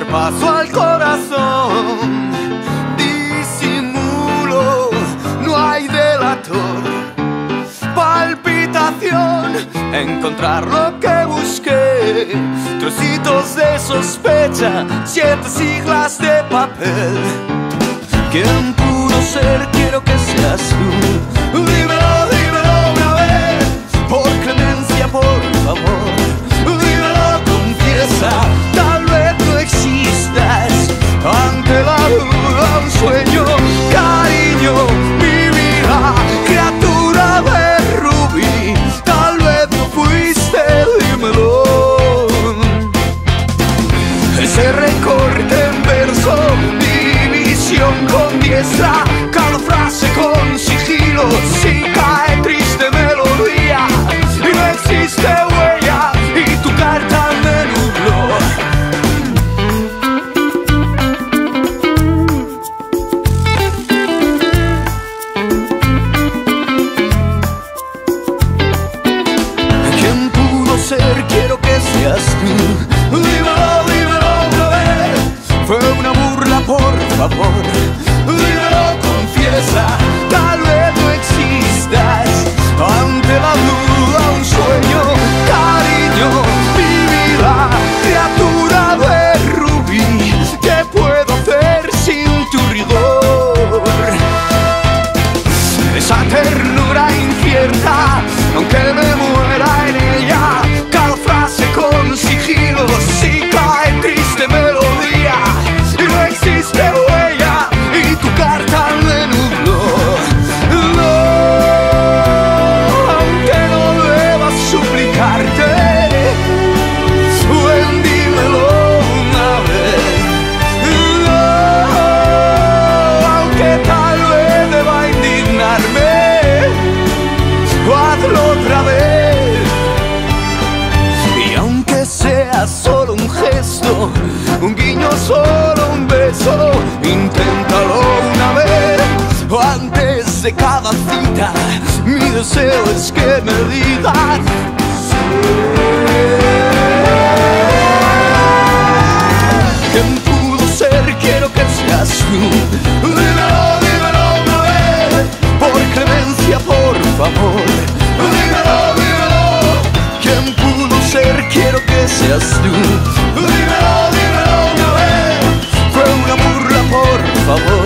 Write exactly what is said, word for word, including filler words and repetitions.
paso al corazón, disimulo, no hay delator, palpitación, encontrar lo que busqué, trocitos de sospecha, siete siglas de papel. ¿Quién pudo ser? Quiero que seas tú. Dímelo, dímelo una vez, por clemencia, por favor. Dímelo, confiesa, tal vez no existas. Ante la duda, un sueño, cariño, mi vida, criatura de rubí. Tal vez no fuiste, dímelo. Ese recorte en verso, con diestra, cada frase con sigilo, si cae triste melodía y no existe huella y tu carta me nubló. ¿Quién pudo ser? Quiero que seas tú. Dímelo, dímelo una vez, fue una burla, por favor. Dímelo, confiesa, tal vez no existas. Ante la duda, un sueño, cariño, mi vida, criatura de rubí. ¿Qué puedo hacer sin tu rigor? Esa ternura incierta, aunque me muera en ella, cada frase con sigilo, si cae triste melodía y no existe huella y tu carta me nubló. No, aunque no deba suplicarte, ven, dímelo una vez. No, aunque tal vez deba indignarme, hazlo otra vez. Y aunque sea solo un gesto, un guiño, solo un beso, inténtalo una vez. Antes de cada cita, mi deseo es que me digas ¿quién pudo ser? Quiero que seas tú. Dímelo, dímelo una vez, por clemencia, por favor. Dímelo, dímelo, ¿quién pudo ser? Quiero que seas tú. Dímelo, dímelo una vez, fue una burla, por favor.